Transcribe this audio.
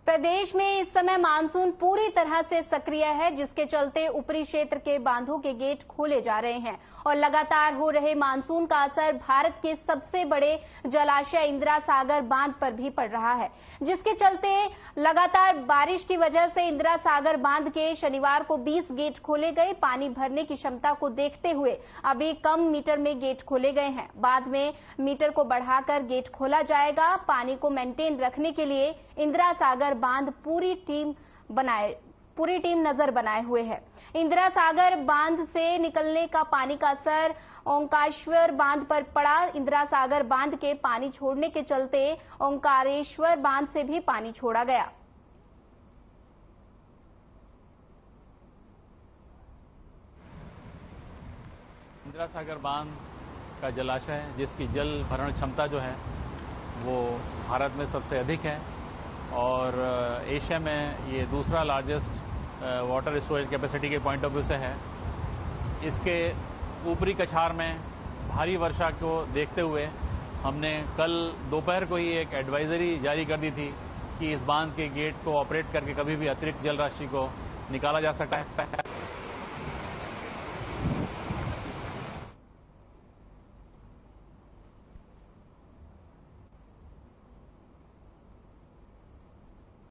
प्रदेश में इस समय मानसून पूरी तरह से सक्रिय है, जिसके चलते ऊपरी क्षेत्र के बांधों के गेट खोले जा रहे हैं और लगातार हो रहे मानसून का असर भारत के सबसे बड़े जलाशय इंदिरा सागर बांध पर भी पड़ रहा है, जिसके चलते लगातार बारिश की वजह से इंदिरा सागर बांध के शनिवार को 20 गेट खोले गए। पानी भरने की क्षमता को देखते हुए अभी कम मीटर में गेट खोले गए हैं। बाद में मीटर को बढ़ाकर गेट खोला जाएगा। पानी को मेंटेन रखने के लिए इंदिरा सागर बांध पूरी टीम नजर बनाए हुए है। इंदिरा सागर बांध से निकलने का पानी का असर ओंकारेश्वर बांध पर पड़ा। इंदिरा सागर बांध के पानी छोड़ने के चलते ओंकारेश्वर बांध से भी पानी छोड़ा गया। इंदिरा सागर बांध का जलाशय, जिसकी जल भरण क्षमता जो है वो भारत में सबसे अधिक है और एशिया में ये दूसरा लार्जेस्ट वाटर स्टोरेज कैपेसिटी के पॉइंट ऑफ व्यू से है। इसके ऊपरी कछार में भारी वर्षा को देखते हुए हमने कल दोपहर को ही एक एडवाइजरी जारी कर दी थी कि इस बांध के गेट को ऑपरेट करके कभी भी अतिरिक्त जल राशि को निकाला जा सकता है।